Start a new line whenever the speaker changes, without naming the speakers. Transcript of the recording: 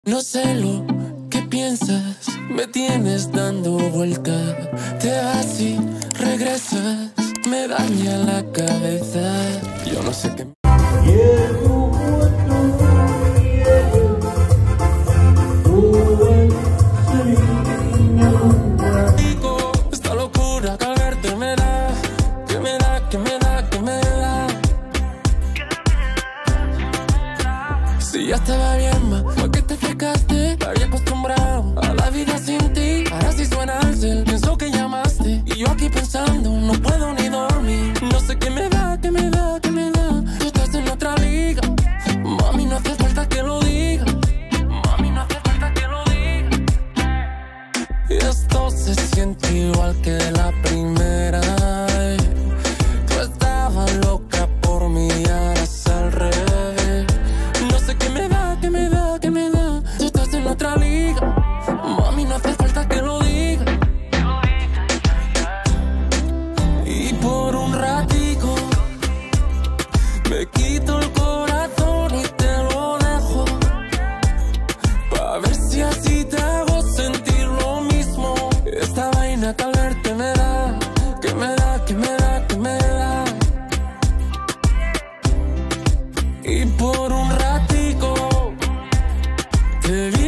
No sé lo que piensas, me tienes dando vuelta. Te vas y regresas, me daña la cabeza. Yo no sé qué. Esta locura que al verte me da, que me da, que me da, que me da. Si ya estaba bien, ma, ¿por qué te fijaste? Me había acostumbrado a la vida sin ti. Ahora sí suena el cel, pienso que llamaste. Y yo aquí pensando, no puedo ni dormir. No sé qué me da, qué me da, qué me da. Tú estás en otra liga. Mami, no hace falta que lo diga. Mami, no hace falta que lo diga. Y esto se siente igual que la primera. Tú estabas loca por mí, ahora es al revés. No sé qué me da, qué me da, qué me da. Tú estás en otra liga. Mami, no hace falta que lo diga. Y por un ratico me quito el corazón y te lo dejo, pa' ver si así te hago sentir lo mismo. Esta vaina que al verte me da, que me da, que me da, que me da. Y por un ratico te vi